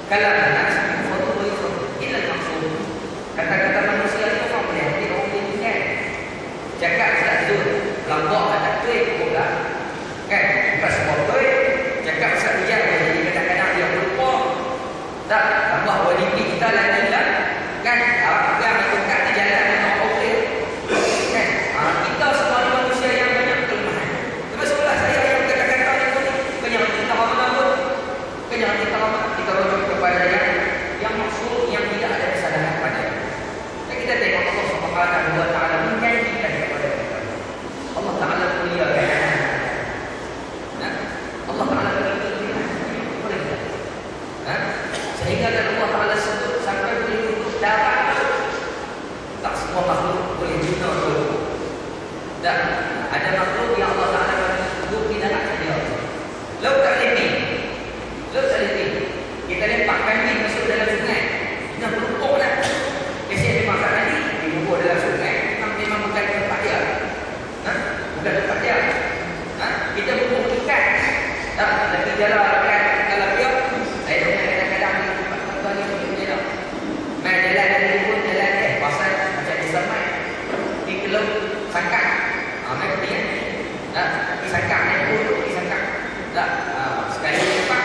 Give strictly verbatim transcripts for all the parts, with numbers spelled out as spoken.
Kalam nas foto wa foto illa maksud. Kata-kata manusia itu orang boleh hati orang boleh ingat. Cakap tak betul. Lambak tak betul pula. Kan? Bukan semua betul. Cakap tak bijak jadi kadang-kadang dia lupa. Tak, tambah wajib kita lain lah. Kan? Apa yang dekat di jalan dengan orang boleh. Kan? Ha, kita semua manusia yang banyak kelemahan. Tapi sebelah saya yang kata-kata ni pun kenyang kita orang pun. Kenyang kita orang kita rujuk kepada yang yang maksud yang tidak ada kesalahan pada. Dan kita tengok Allah Subhanahu wa taala menjanjikan kepada kita. Allah Taala muliakan. Nah, Allah Taala muliakan. Boleh tak? Nah, sehingga Allah Taala sebut sampai boleh duduk darat. Tak semua makhluk boleh guna tu. Dan ada makhluk yang Allah Taala bagi duduk di darat saja. Laut tak lebih. Laut tak lebih. Kita lepak kambing masuk dalam sungai. Kita berlupuk lah. Biasanya dia makan tadi, dia berlupuk dalam sungai. Memang, memang bukan tempat dia. Ha? Bukan tempat dia. Ha? Kita berlupuk ikan. Tak, lagi jalan ikan kalau dia. Saya dengar kadang-kadang di tempat-tempat ni macam ni tak. Main jalan dari pun jalan eh. Pasal macam di Salman. Di kelab sangkak. Ha, main pergi kan. Tak, pergi sangkak. Main pun pergi sangkak. Tak, ha, sekali lepak.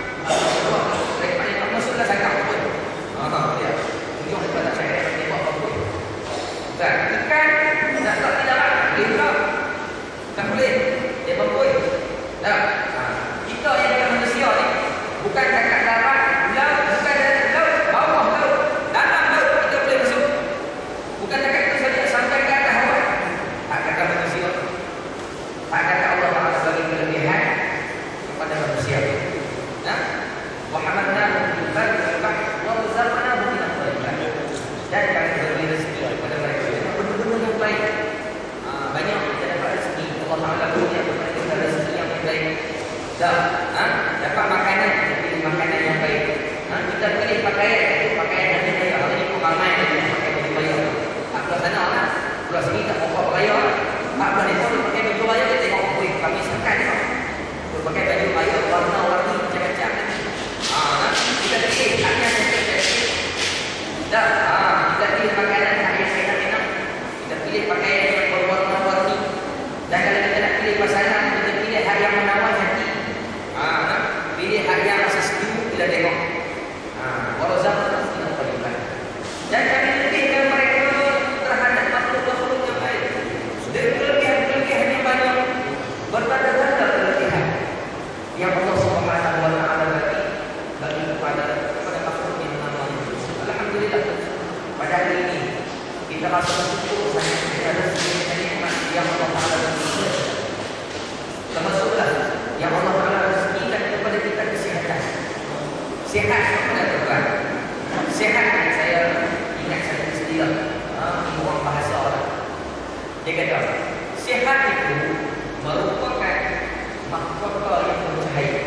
Masuklah sangkap pun. Haa, dia. Ujung dia tak saya dia buat apa pun. Bukan. Ikan tak tak tidak boleh tak. Tak boleh. Dia berpui. Tak. Ha. Kita yang bukan manusia ni bukan dekat darat, laut, bukan dekat laut, bawah laut, dalam laut kita boleh masuk. Bukan dekat itu saja sampai ke atas awan. Tak kata manusia. Tak kata Allah Taala bagi kelebihan kepada manusia. Nah, Muhammadna bil barri wal bahri wa razaqnahu min at-thayyibat. Dan kami beri rezeki kepada mereka dengan benda-benda yang baik. Ha, banyak kita dapat rezeki. Allah Taala beri kepada kita rezeki yang baik. Dan ha, dapat makanan, kita pilih makanan yang baik. Ha, kita pilih pakaian, itu pakaian yang baik. Kalau ni pun ramai yang pakai baju bayar. Tak belah sana lah. Belah sini tak pokok bayar. Tak belah ni pun pakai baju bayar, dia tengok, oi, kami sekat ni. Pakai baju bayar, warna-warni macam-macam. Ah, kita pilih hak yang saya pilih. Dah, ah, kita pilih pakaian hak yang saya nak. Kita pilih pakaian yang berwarna-warni. Dan kalau kita nak pilih pasangan, kita pilih hak yang menawan hati. Ah, pilih hak yang rasa sejuk bila tengok. Ah, warazaqna min at-thayyibat. Dan kami lebihkan mereka terhadap makhluk-makhluk yang baik. Sudah kelebihan-kelebihan yang banyak. Bertanda-tanda kelebihan yang Allah Subhanahu wa taala bagi bagi kepada kepada makhluk yang bernama manusia. Alhamdulillah pada hari ini kita rasa bersyukur sangat kepada segala nikmat yang Allah Taala berikan. Termasuklah yang Allah Taala berikan kepada kita kesihatan. Sihat kepada Tuhan. Sihat saya ingat saya sendiri. Ah, ini orang bahasa orang. Dia kata, sihat itu merupakan mahkota yang bercahaya.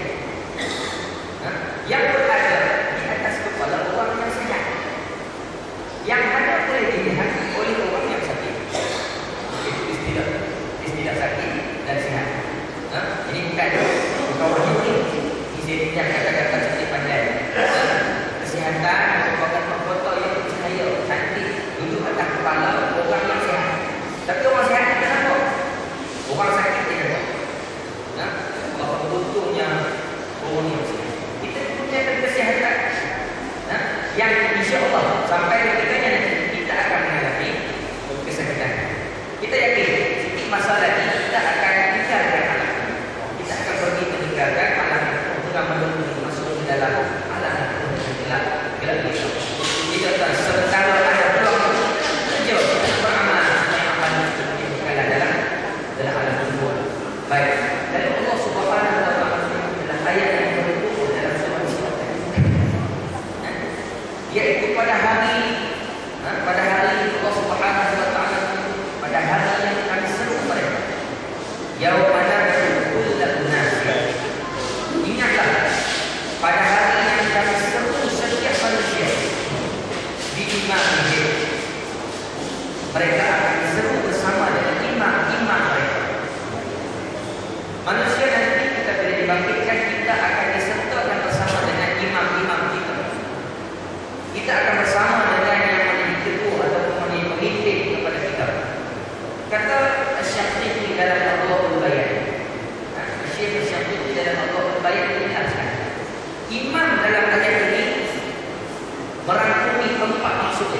Ha? Yang berada di atas kepala orang yang sihat, yang hanya boleh dilihat oleh orang yang sakit. Itu istilah, istilah sakit dan sihat. Ha? Ini bukan bukan wajib ni. Ini yang kata-kata seperti pandai. Ha? Kesihatan merupakan mahkota yang bercahaya, cantik, duduk atas kepala orang yang sihat. Tapi orang sihat kita nampak, orang sakit kita nampak. Ha? Apa butuhnya orang yang sihat. Kita punya kesihatan, ha? Yang insya-Allah sampai ketikanya nanti kita akan mengalami kesehatan. Kita yakin sedikit masa lagi kita akan tinggalkan alam. Kita akan pergi meninggalkan alam dengan menunggu masuk ke dalam alam yang gelap, gelap itu. Kita tak sementara ada peluang kerja beramal yang akan kita dalam dalam alam kubur. Baik. Dan Allah Subhanahu wa taala dalam ayat yang berikut dalam surah Al-Baqarah, yaitu pada hari pada hari Allah Subhanahu wa taala pada hari yang kami seru mereka. Yauma nab'u kulla unasin. Ingatlah pada hari yang kami seru setiap manusia di imamnya. Mereka akan diseru bersama dengan imam-imam mereka. Manusia nanti kita bila dibangkitkan, kita akan disertakan bersama dengan imam-imam kita. dalam ayat ini merangkumi empat maksud.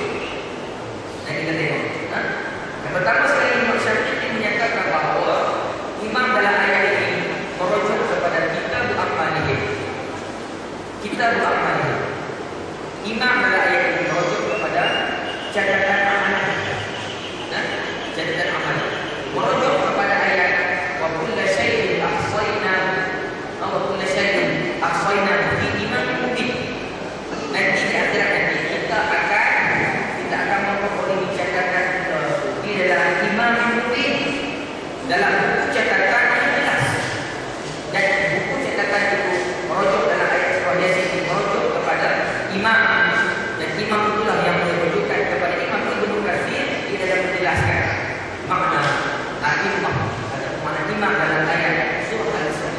Yang kita tengok. Ha? Yang pertama sekali Imam Syafi'i menyatakan bahawa imam dalam ayat ini merujuk kepada kitab al-amalih. Kitab al-amalih. Imam dalam ayat ini merujuk kepada catatan amalan. Ha? Catatan amalan. Merujuk kepada ayat wa kullu syai'in ahsaynahu wa kullu syai'in ahsaynahu fi imamin mubin. Nanti di akhirat nanti kita akan kita akan memperoleh catatan di dalam imam mubin, dalam buku catatan yang jelas. Dan buku catatan itu merujuk dalam ayat surah Yasin, merujuk kepada imam, dan imam itulah yang merujukan kepada Imam Ibnu Katsir di dalam menjelaskan makna al-imam atau makna imam dalam ayat surah Al-Isra.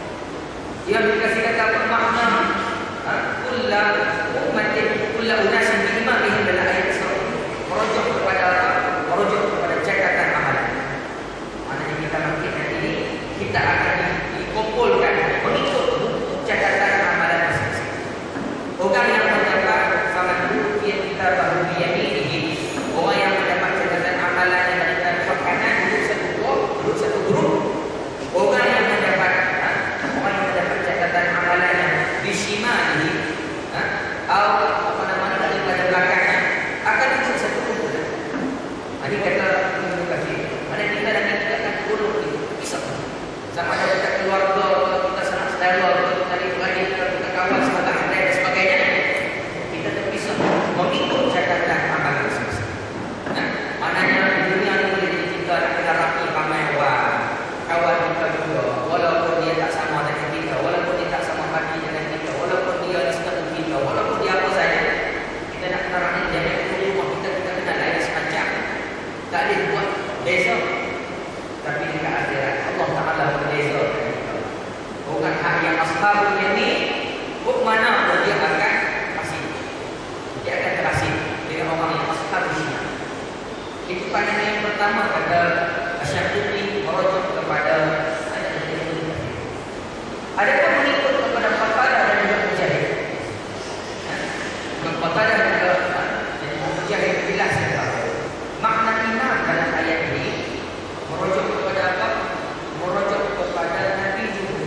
Dia dikasih kata apa makna kullu ummatin kullu unasin bi imamihim dalam ayat surah merujuk kepada apa? Merujuk kepada catatan amalan. Maknanya kita mungkin nanti ini kita akan dikumpulkan mengikut catatan amalan masing-masing. Orang yang mendapat sangat rupiah kita baru biyaminihi, orang yang mendapat catatan amalan yang ada di kanan duduk satu grup, duduk satu grup. Orang yang mendapat ha? orang yang mendapat catatan amalan yang bisimanihi, ha? atau apa namanya dari pada belakangnya akan duduk satu grup. Ini kata Ibnu Katsir. Mana kita dan kita akan turun itu pisah. Sama ada kita keluarga, kita sanak saudara, kita adik-beradik, kita, kita kawan, sahabat dan sebagainya. Kita terpisah mengikut catatan amalan masing-masing. Nah, maknanya di dunia ini boleh kita nak kena rapi ramai orang. Kawan kita juga, walaupun dia tak sama dengan kita, walaupun dia tak sama hati dengan kita, walaupun dia istana kita, walaupun dia apa saja, kita nak kena rapi jangan ke rumah kita, kita kena layan semacam. Tak boleh buat beza. Tapi dekat akhirat Allah Ta'ala berbeza. Bukan hak yang ashabul yamin, buk mana pun dia akan kasih. Dia akan terasih dengan orang yang ashabul yamin. Itu pandangan yang pertama kata Asy-Syafi'i merujuk kepada ayat ini. Adapun mengikut kepada Qatadah dan juga Mujahid. Qatadah dan juga jadi Mujahid jelaskan makna imam dalam ayat ini merujuk kepada apa? Merujuk kepada Nabi juga.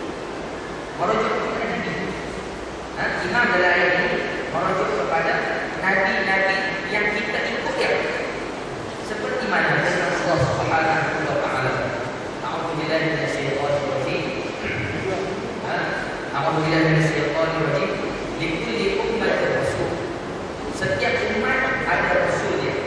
Merujuk kepada Nabi. Ha? Imam dalam ayat ini merujuk kepada Nabi-Nabi yang kita ikut ya. Seperti mana firman Allah Subhanahu wa taala. A'udzubillahi minasyaitonir rajim. Ha? A'udzubillahi minasyaitonir rajim. Likulli ummatin rasul. Setiap umat ada rasul dia.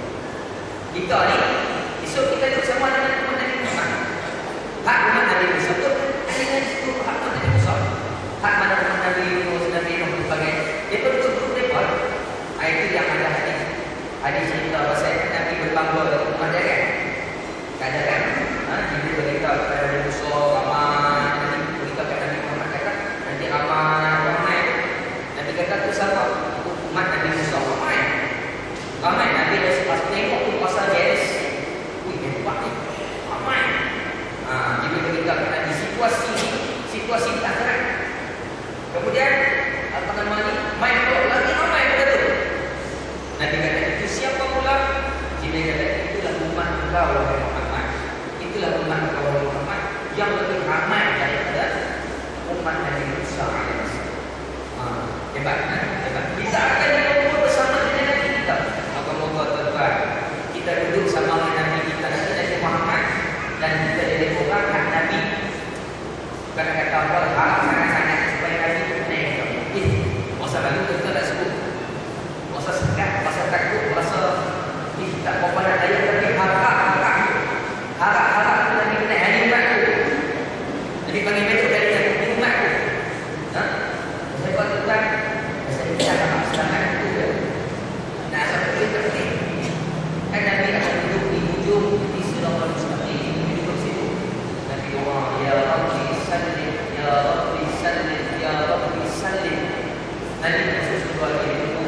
Kita ni esok kita duduk sama dengan umat Nabi Musa. Hak umat Nabi Musa tu dengan itu hak umat Nabi Musa. Hak mana umat Nabi Musa, Nabi Nuh dan sebagainya. Dia pun duduk depan. Itu yang ada hadis. Hadis cerita pasal Nabi berbangga dengan umat dia kan. Kadang-kadang ha, Nabi berita kepada Nabi Musa ramai, Nabi berita kepada Nabi Muhammad kata nanti ramai ramai. Nabi kata tu siapa? Umat Nabi Musa ramai. Ramai Nabi dah pas tengok tu pasal Jeris. Wih, hebat ni. Ramai. Ha, dia berita kepada di situasi situasi akhirat. Kemudian apa namanya? Main tu lagi ramai pada tu. Nabi kata itu siapa pula? Dia kata itulah umat engkau wahai Muhammad. Itulah umat engkau wahai Muhammad yang lebih ramai daripada umat Nabi Musa alaihissalam. Ha, hebat kan? Hebat. Kita akan dikumpul bersama dengan Nabi kita. Moga-moga tuan-tuan kita duduk sama dengan Nabi kita, Nabi Muhammad, dan kita jadi orang hak Nabi. Bukan kata apa harap sangat-sangat supaya Nabi itu naik. Eh, masa lalu kita tak sebut. Masa sekat, masa takut, masa eh, tak apa nak ayat tapi harap-harap harap-harap tu Nabi kena hari umat tu. Nabi panggil mereka dari Nabi umat tu. Ha? Sebab tuan-tuan saya kita akan maksudkan itu je. Nah, sampai kita penting. Kan Nabi akan duduk di hujung di Siratal Mustaqim, duduk situ. Nabi Allah, ya Rabbi sallim, ya Rabbi sallim, ya Rabbi sallim. Nabi khusus dua kali itu.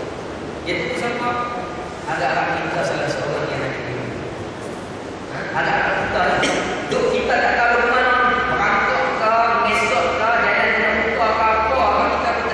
Itu siapa? Agak-agak kita salah seorang yang ada di ha? Agak-agak kita duduk kita tak tahu ke mana. Merangkak ke, mesok ke, jalan dengan muka ke apa. Kita kita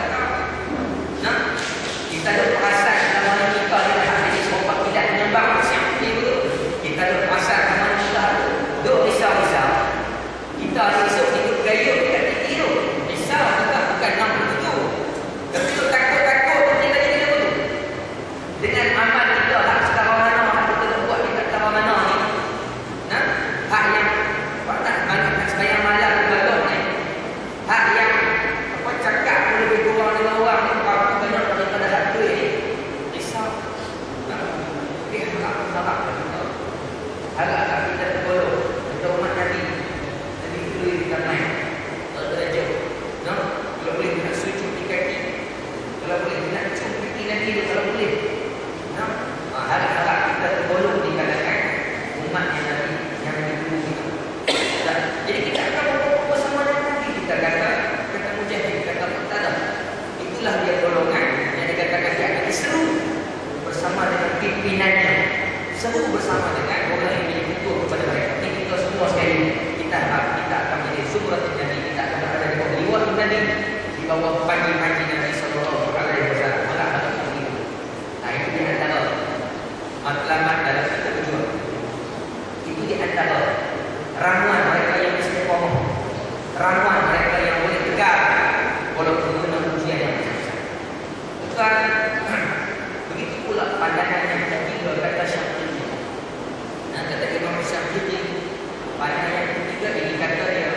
itulah dia golongan yang dikatakan dia akan diseru bersama dengan pimpinannya, seru bersama dengan orang yang menjadi ketua kepada mereka. Ini kita semua sekali kita harap kita akan menjadi sumratul Nabi, kita akan berada di bawah liwat Nabi, di bawah panji-panji Nabi sallallahu alaihi wasallam. Malah hal itu. Nah, itu di antara matlamat dalam kita berjuang. Itu di antara ramuan mereka yang istiqomah, ramuan mereka yang boleh tegak walaupun dengan ujian yang besar. Bukan begitu pula pandangan yang ketiga kata Syafi'i. Nah, kata Imam Syafi'i, pandangan yang ketiga ini kata dia,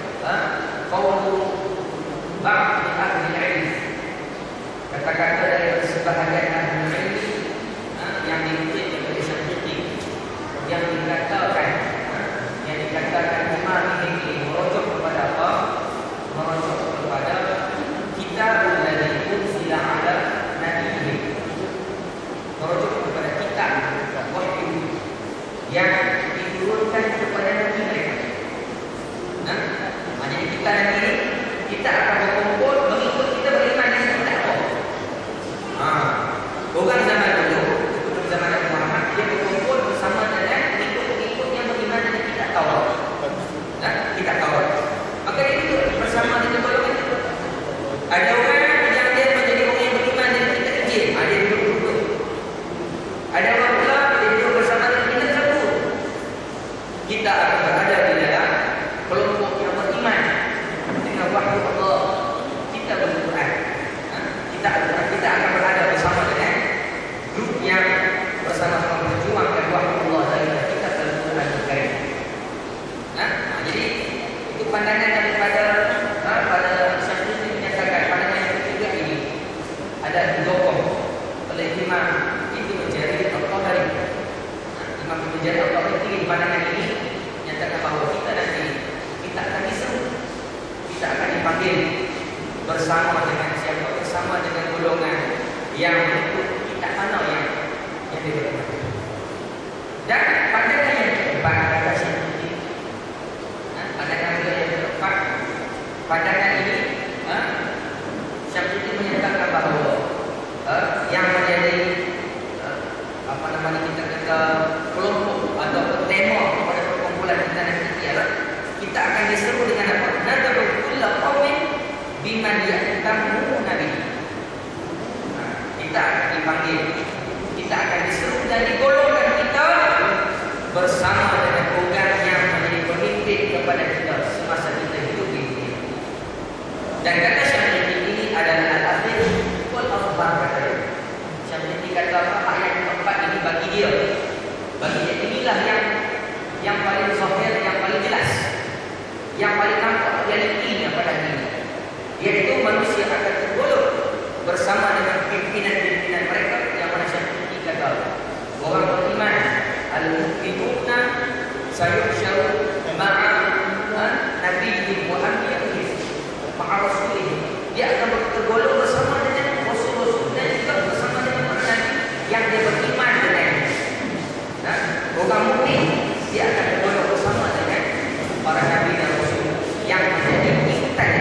qaulu ba'd ahli ilm, kata-kata dari sebahagian ahli ilm yang dikutip oleh Syafi'i, yang dikatakan yang dikatakan Imam ini merujuk kepada apa? Merujuk kepada kitabul ladzi unzila ala nabiyyi, merujuk kepada kitab wahyu yang diturunkan kepada nabi mereka. Nah, jadi kita nanti kita akan berkumpul mengikut kita beriman dengan kitab Allah. Ah, orang zaman dulu, zaman Nabi Muhammad, dia berkumpul bersama dengan pengikut-pengikut yang beriman dengan kitab Taurat. Nah, kitab Taurat. Maka dia duduk bersama dengan golongan itu. Ada orang yang dia menjadi orang yang beriman dengan kitab Injil, ada duduk-duduk. Ada orang pula dia duduk bersama dengan kitab Zabur. Kita akan berada di dalam kelompok yang beriman dengan wahyu Allah. Kita berquran. Kita kita akan berada bersama dengan grup yang bersama-sama berjuangkan wahyu Allah dari kitab Al-Quran Al-Karim. Nah, jadi itu pandangan daripada ha, pada Syafi'i menyatakan pandangan yang ketiga ini ada didokong oleh Imam Ibnu Jarir Al-Tabari. Imam Ibnu Jarir Al-Tabari tinggi pandangan ini menyatakan bahawa kita nanti kita akan diseru, kita akan dipanggil bersama dengan siapa, bersama dengan golongan yang mengikut kitab mana yang yang diberikan. Dan pandangan yang keempat kata Syafi'i, pandangan yang keempat, pandangan ini ha, Syafi'i menyatakan bahawa ha, yang menjadi ha, apa namanya kita kata kelompok atau tema pada perkumpulan kita nanti ialah kita akan diseru dengan apa? Nad'u kulla qaumin biman ya'tamu nabi. Kita akan dipanggil, kita akan diseru dan digolongkan kita bersama dengan orang yang menjadi pemimpin kepada kita semasa kita hidup di dunia. Dan kata Syafi'i ini adalah al-akhir wal afdal kata dia. Syafi'i kata ayat keempat ini bagi dia, bagi dia inilah yang yang paling zahir, yang paling jelas, yang paling nampak realitinya pada diri, yaitu manusia akan tergolong bersama dengan pimpinan-pimpinan mereka yang mana Syafi'i kata orang beriman al-mu'minuna sayuhsyaru ma'a nabiyyin wa anbiya'in ma'a rasulih, dia akan tergolong bersama dengan rasul-rasul dan juga bersama dengan para nabi yang dia beriman dengan. Nah, orang mukmin dia akan tergolong bersama dengan para nabi dan rasul yang menjadi ikutannya.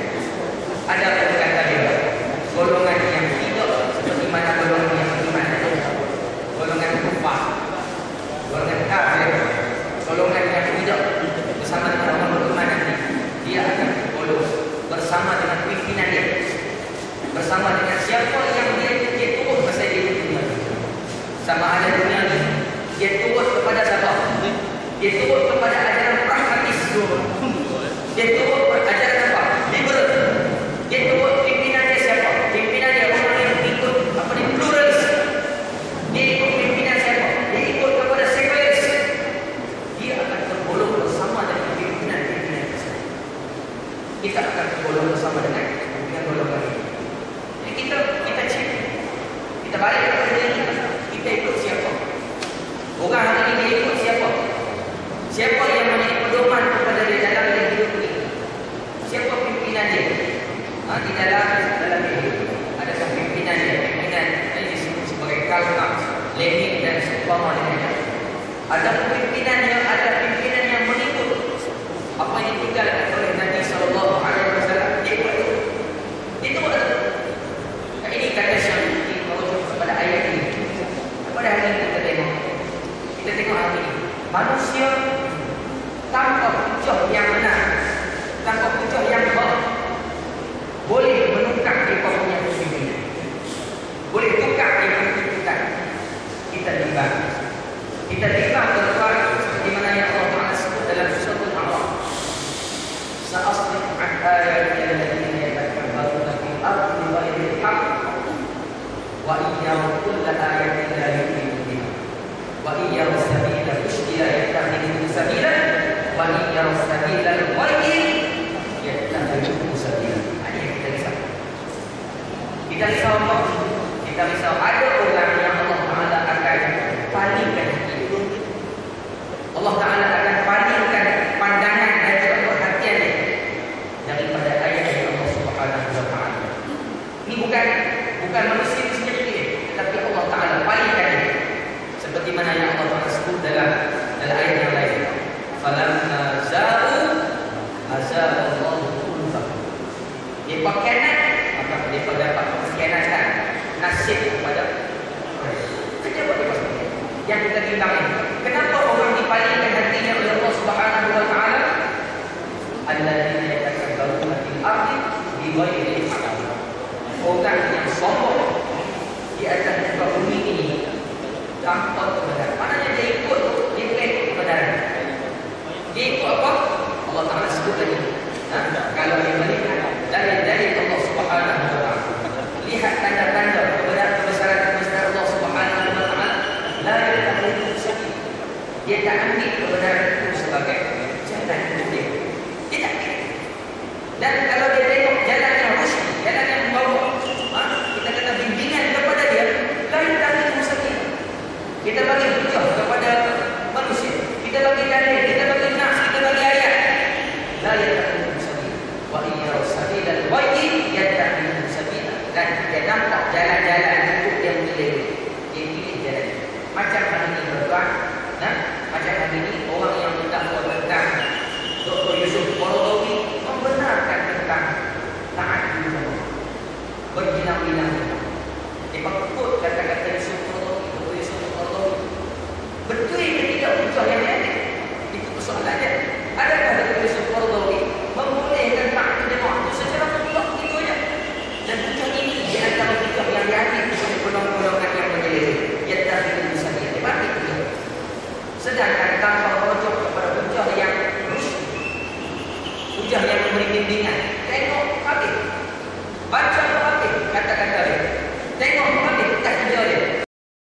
Ada yang kata dia golongan yang tidak seperti mana golongan yang beriman, golongan kufar, golongan kafir, golongan yang tidak bersama dengan orang beriman nanti dia akan tergolong bersama dengan pimpinan dia, bersama dengan siapa yang dia dia turut masa dia di dunia. Sama ada dunia ni dia turut kepada siapa? Dia turut kepada ajaran pragmatis, dia turut ajaran apa? Liberal. Dia turut pimpinan dia siapa? Pimpinan dia orang yang ikut apa ni? Pluralis. Dia ikut pimpinan siapa? Dia ikut kepada sekuleris. Dia akan tergolong bersama dengan pimpinan-pimpinan tersebut. Kita akan tergolong bersama dengan pimpinan golongan ini. Jadi kita kita cek, kita balik kepada diri kita ikut siapa? Orang hari ini dia ikut siapa? Siapa yang menjadi pedoman kepada dia dalam hidup ini? Siapa pimpinan dia? Ha, di dalam dalam hidup adakah pimpinan dia? Pimpinan yang disebut sebagai Karl Marx, Lenin dan seumpama dengan. Ada pimpinan yang ada pimpinan yang mengikut apa yang ditinggalkan oleh Nabi sallallahu alaihi wasallam. Dia ikut itu. Itu ada. hari ini kita tengok, kita tengok hari ini manusia tanpa hujah yang benar, tanpa hujah yang hak, boleh menukar dia punya musibah, boleh tukar dia punya kehidupan. Kita timbang, kita timbang tuan-tuan, seperti mana yang Allah Taala sebut dalam surah Al-A'raf, sa'asrif an ayati alladziina yatakabbaruna fil ardi bighairil haqq wa iyyaru kulla ayatin la yu'minu biha wa iyyaru sabila rusydi la yattakhidhuhu sabila wa iyyaru sabila al-ghayyi yattakhidhuhu sabila. Ini yang kita risau. Kita risau apa? Kita risau ada orang yang Allah Taala akan palingkan hati. Allah Taala akan palingkan pandangan dan juga perhatiannya daripada ayat dari Allah Subhanahu wa taala. Ini bukan bukan manusia sendiri, tetapi Allah Taala palingkan. Seperti mana yang Allah Taala sebut dalam dalam ayat yang lain. Falamma za'u azallahu qulubahum. Dia berkhianat, maka dia dapat pengkhianatan nasib kepada kerja buat dia. Yang kita bimbang ini, kenapa orang dipalingkan hatinya oleh Allah Subhanahu wa taala? Alladzina yatakabbaruna fil ardi bighairi haqq. Orang yang sombong di atas muka bumi ini tanpa kebenaran. Maknanya dia ikut, dia bukan ikut kebenaran. Dia ikut apa? Allah Taala sebut tadi. Ha? Kalau dia melihat dari dari Allah Subhanahu wa taala, lihat tanda-tanda kebenaran-kebesaran Allah Subhanahu wa taala, la ya'lamu sabil. Dia tak ambil kebenaran itu sebagai jalan hidup dia. Dia tak ambil. Dan kalau dia tengok jalan yang rusyid, jalan yang membawa, ha? kita kata bimbingan kepada dia, la ya'lamu sabil. Kita bagi hujah kepada manusia, kita bagi dalil, kita bagi nas, kita bagi ayat. La ya'lamu sabil. Wa iyyaru sabilal ghayyi yattabi'u sabila. Dan dia nampak jalan-jalan hidup yang pilih. Dia pilih jalan. Macam hari ini tuan-tuan, nah, macam hari ini orang yang mendakwa tentang Doktor Yusuf Qaradawi membenarkan tentang taat kepada berbinang-binang. Dia pakut kata-kata Yusuf Qaradawi, Doktor Yusuf Qaradawi. Betul ke tidak hujah yang ada? Itu persoalannya. Adakah Doktor Yusuf Qaradawi membolehkan taat kepada itu secara mutlak begitu saja? Dan hujah ini di antara hujah yang diambil oleh golongan yang menyelisih. Yattabi'u sabila. Dia bagi hujah. Sedangkan tanpa merujuk kepada hujah yang rusyid, hujah yang memberi bimbingan, tengok habis, baca habis kata-kata dia, tengok